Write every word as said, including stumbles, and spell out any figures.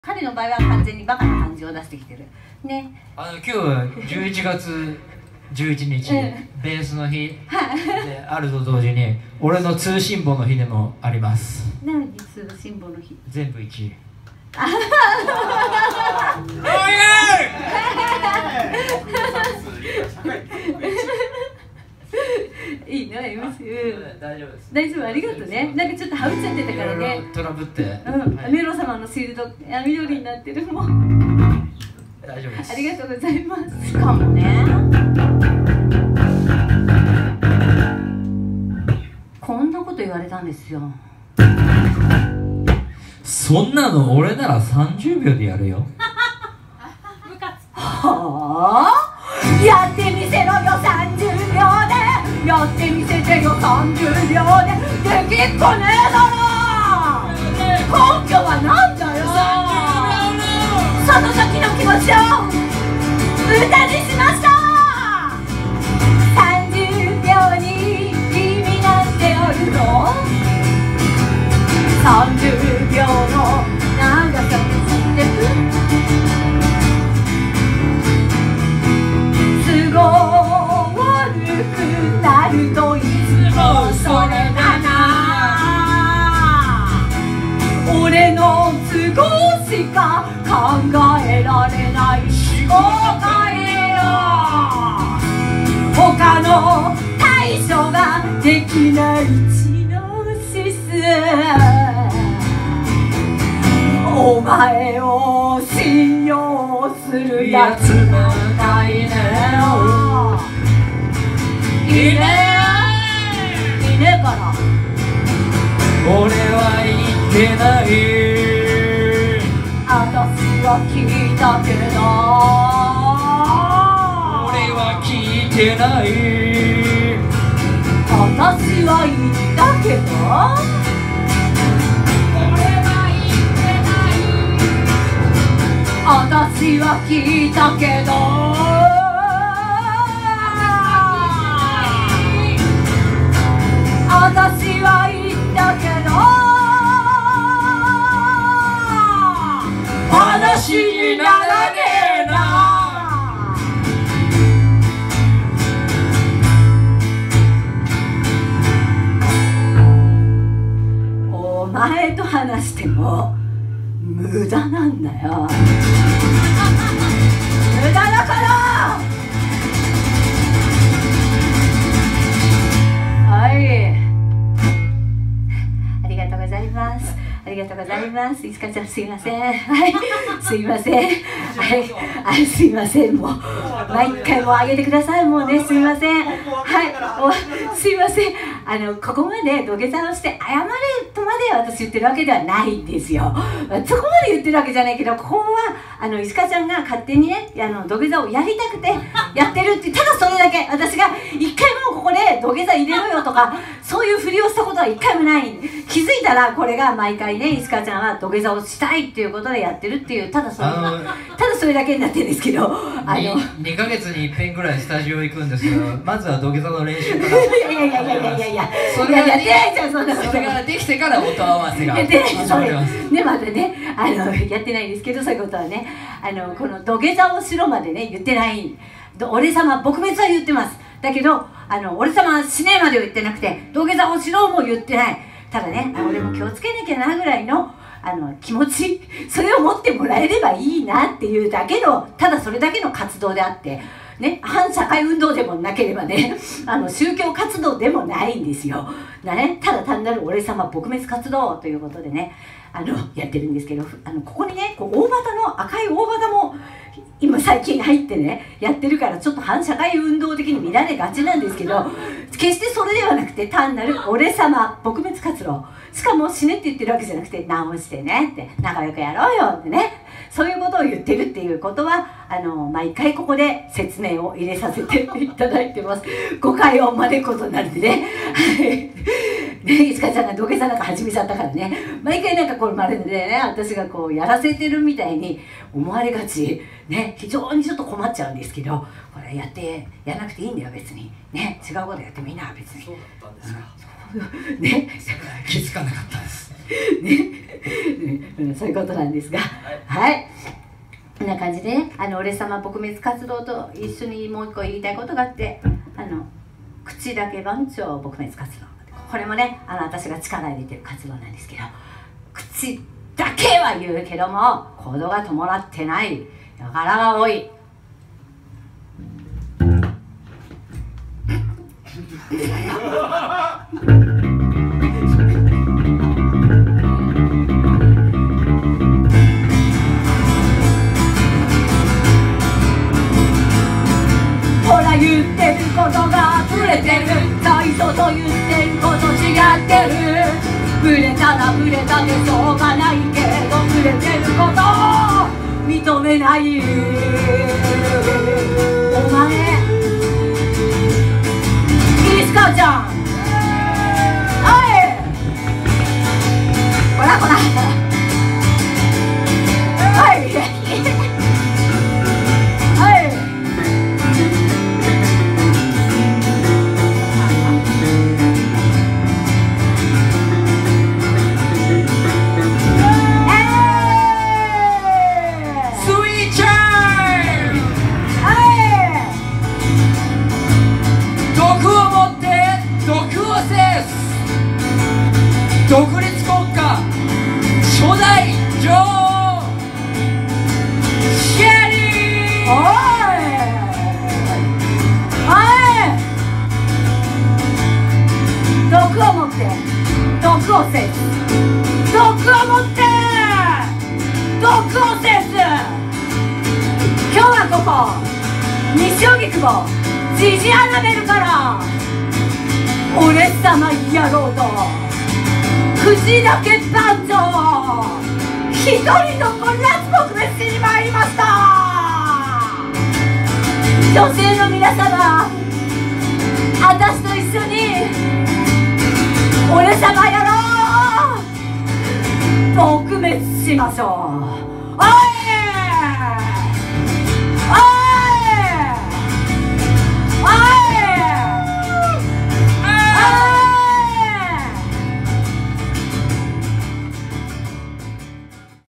彼の場合は完全にバカな感じを出してきてるね。 あの今日はじゅういちがつじゅういちにち、うん、ベースの日であると同時に俺の通信簿の日でもあります。 何通信簿の日？ 全部いちい。 いいな、エムシー。 大丈夫です。 大丈夫、ありがとうね。なんかちょっとはうっちゃってたからね。 トラブって。 うん、メロ様のシールド、あ、緑になってるもん。 大丈夫です。 ありがとうございます。しかもね。こんなこと言われたんですよ。 そんなの俺ならさんじゅうびょうでやるよ。 はあ、やってみせろよさんじゅうびょうで、やってみせてよさんじゅうびょうで、できっこねえだろ。根拠はなんだよ。その時の気持ちを歌にしました。さんじゅうびょうに意味なんてあるの？さんじゅうびょうの長さに知ってる？都合悪くなるといつもそれだな。俺の都合しか考えられない思考回路、他の対処ができない知能指数。お前を信用するやつなんかいねえよ。いねえいねえから俺は言ってない。 私は聞いたけど。 俺は聞いてない。 私は言ったけど。私は聞いたけど。私は言ったけど。話にならねえな。お前と話しても無駄なんだよ。無駄だから。はい、ありがとうございます。ありがとうございます。いつかちゃん、すいません。はい、すいません。はい、あ、すいません。もう毎回もうあげてください。もうね、すいません。はい、お、すいません。あのここまで土下座をして謝れとまで私言ってるわけではないんですよ。そこまで言ってるわけじゃないけど、ここはあの石川ちゃんが勝手にね、あの土下座をやりたくてやってるって、ただそれだけ。私が一回もここで土下座入れろよとかそういうふりをしたことは一回もない。気づいたらこれが毎回ね、石川ちゃんは土下座をしたいっていうことでやってるっていう、ただそれただそれだけになってるんですけど、あのに, にかげつにいっぺんぐらいスタジオ行くんですけど、まずは土下座の練習から。 いやいやいやいやいやいや、 それがやってないじゃん、そんなこと。 それができてから音合わせがやってない、 始まります。 ね、まだね、あのやってないですけど、そういうことはね、あのこの土下座をしろまでね言ってない。俺様撲滅は言ってます。だけどあの俺様死ねまでは言ってなくて、土下座をしろも言ってない。ただね、俺も気をつけなきゃなぐらいのあの気持ち、それを持ってもらえればいいなっていうだけの、ただそれだけの活動であって、ね、反社会運動でもなければね、あの宗教活動でもないんですよ。ね、ただ単なる俺様撲滅活動ということでね、あのやってるんですけど、あのここにね、こう大旗の赤い大旗も今最近入ってねやってるから、ちょっと反社会運動的に見られがちなんですけど、決してそれではなくて単なる俺様撲滅活動。しかも死ねって言ってるわけじゃなくて、直してねって、仲良くやろうよってね、そういうことを言ってるっていうことは、あの毎回ここで説明を入れさせていただいてます。誤解を招くことになるんでね。ね、石川ちゃんが土下座なんか始めちゃったからね、毎回なんかこれまるでね、私がこうやらせてるみたいに思われがちね、非常にちょっと困っちゃうんですけど、これやってやらなくていいんだよ別にね、違うことやってもいいな別に。 そうだったんですか。 ね、 気づかなかったです。 ね、そういうことなんですが、はい、こんな感じで、ね、あの俺様撲滅活動と一緒にもう一個言いたいことがあって、あの口だけ番長撲滅活動、これもね、あの私が力入れてる活動なんですけど、口だけは言うけども行動が伴ってない輩が多い。ほら言ってることがブレてる、最初と言ってること違ってる。ブレたらブレたでしょうがないけど、ブレてることを認めない。お前石川ちゃん、おいほらほらおい独立国家初代女王シェリー。 おいおい、毒を持って毒を制す、毒を持って毒を制す。今日はここ西荻窪ジジアナベルから俺様やろうと口だけ番長一人のこらつ撲滅しに参りました。女性の皆様、私と一緒に俺様やろう撲滅しましょう。おい